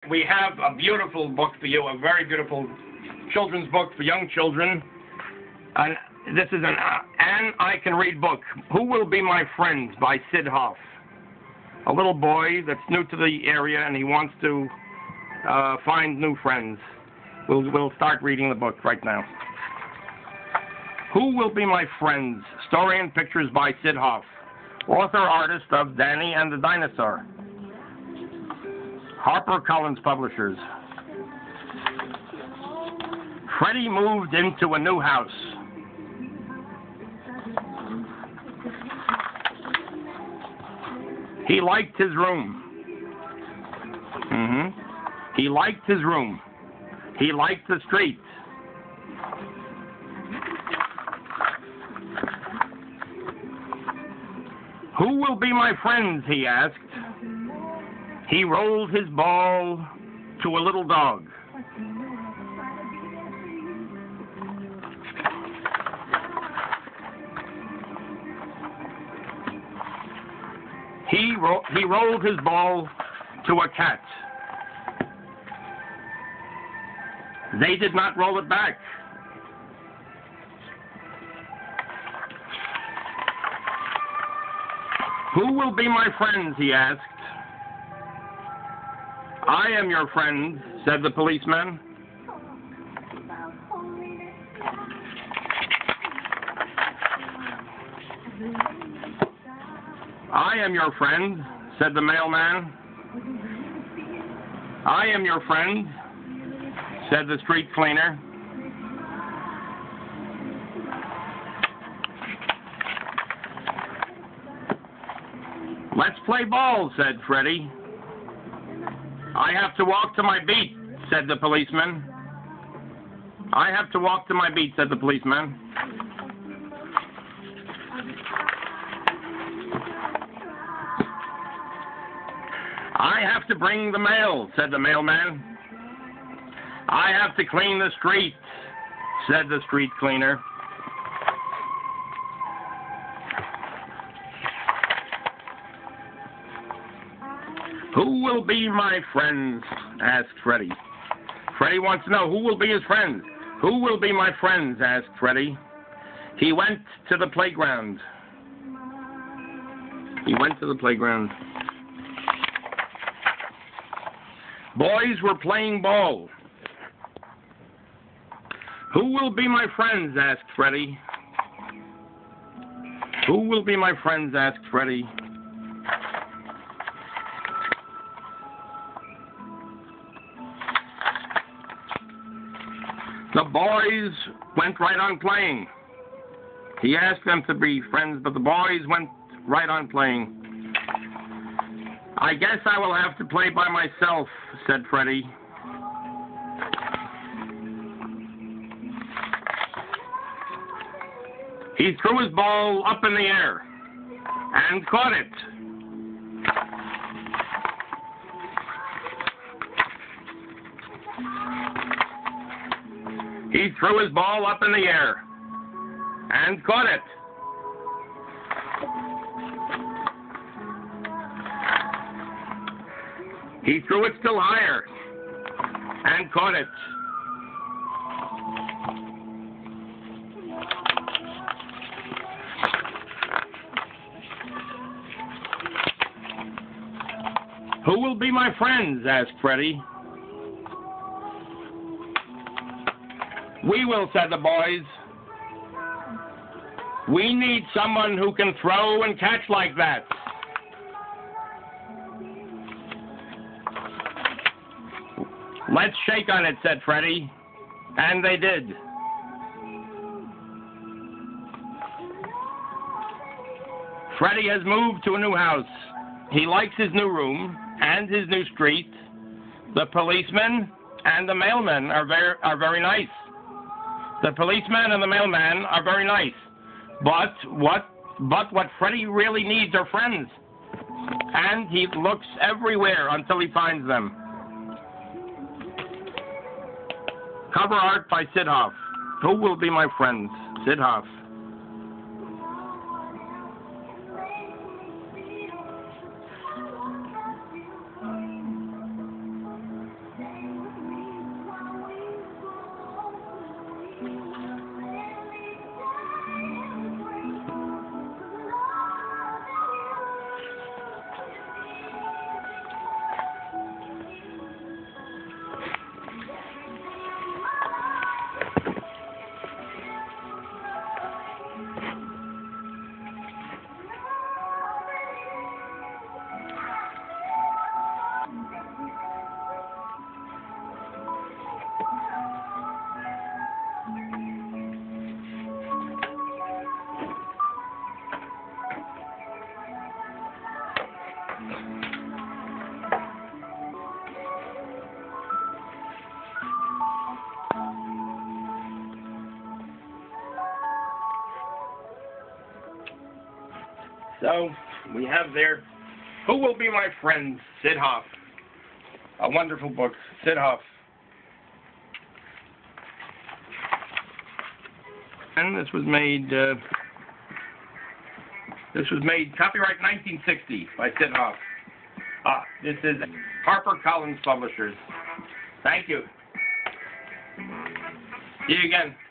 we have a beautiful book for you, a very beautiful children's book for young children. And this is an I Can Read book. Who Will Be My Friends by Syd Hoff. A little boy that's new to the area and he wants to find new friends. We'll start reading the book right now. Who Will Be My Friends? Story and pictures by Syd Hoff. Author, artist of Danny and the Dinosaur. HarperCollins Publishers. Freddie moved into a new house. He liked his room. He liked his room. He liked the street. Who will be my friends, he asked. He rolled his ball to a little dog. He rolled his ball to a cat. They did not roll it back. Who will be my friends, he asked. I am your friend, said the policeman. I am your friend, said the mailman. I am your friend, said the street cleaner. Let's play ball, said Freddie. I have to walk to my beat, said the policeman. I have to walk to my beat, said the policeman. I have to bring the mail, said the mailman. I have to clean the street, said the street cleaner. Who will be my friends? Asked Freddie. Freddie wants to know who will be his friends. Who will be my friends? Asked Freddie. He went to the playground. He went to the playground. Boys were playing ball. Who will be my friends? Asked Freddie. Who will be my friends? Asked Freddie. The boys went right on playing. He asked them to be friends, but the boys went right on playing. I guess I will have to play by myself, said Freddie. He threw his ball up in the air and caught it. He threw his ball up in the air and caught it. He threw it still higher and caught it. Who will be my friends? Asked Freddie. We will, said the boys. We need someone who can throw and catch like that. Let's shake on it, said Freddie. And they did. Freddie has moved to a new house. He likes his new room and his new street. The policeman and the mailman are very nice. The policeman and the mailman are very nice. But what Freddie really needs are friends. And he looks everywhere until he finds them. Cover art by Syd Hoff. Who will be my friends? Syd Hoff. So we have there, Who Will Be My Friend, Syd Hoff. A wonderful book, Syd Hoff. And this was made copyright 1960 by Syd Hoff. This is HarperCollins Publishers. Thank you. See you again.